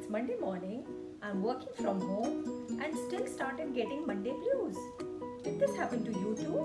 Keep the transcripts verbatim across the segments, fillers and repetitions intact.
It's Monday morning, I'm working from home and still started getting Monday blues. Did this happen to you too?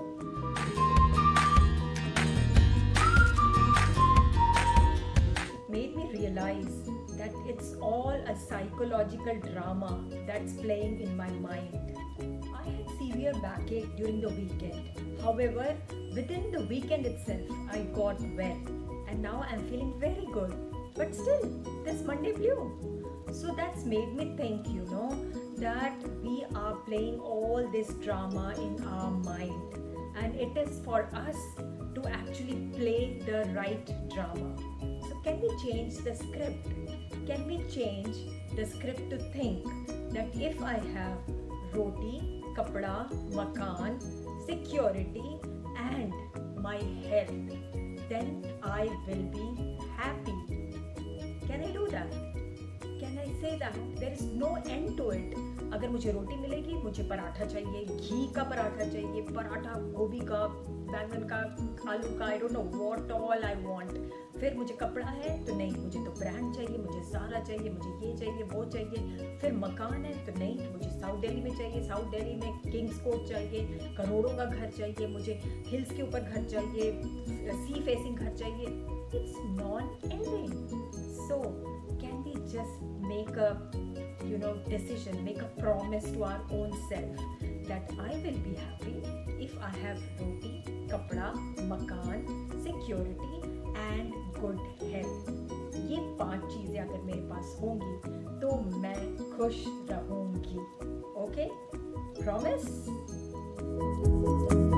It made me realize that it's all a psychological drama that's playing in my mind. I had severe backache during the weekend. However, within the weekend itself, I got well and now I'm feeling very good. But still, this Monday blue. So that's made me think, you know, that we are playing all this drama in our mind. And it is for us to actually play the right drama. So can we change the script? Can we change the script to think that if I have roti, kapda, makan, security and my health, then I will be happy. Can I do that? Can I say that? There is no end to it. अगर मुझे रोटी मिलेगी, मुझे पराठा चाहिए, घी का पराठा चाहिए, पराठा गोभी का, बैंगन का, आलू का, I don't know what all I want. फिर मुझे कपड़ा है तो नहीं, मुझे तो ब्रांड चाहिए, मुझे ज़ारा चाहिए, मुझे ये चाहिए, वो चाहिए. फिर मकान है तो नहीं, मुझे साउथ दिल्ली में चाहिए, साउथ दिल्ली में किंग्स कोर्ट चाहिए, करोड़ों का घर चाहिए, मुझे हिल्स के ऊपर घर चाहिए, सी फेसिंग घर चाहिए. It's non-ending. So can we just make a you know decision, make a promise to our own self that I will be happy if I have roti, kapda, makan, security and good health. ये पांच चीजें अगर मेरे पास होंगी तो मैं खुश रहूंगी. Okay? Promise?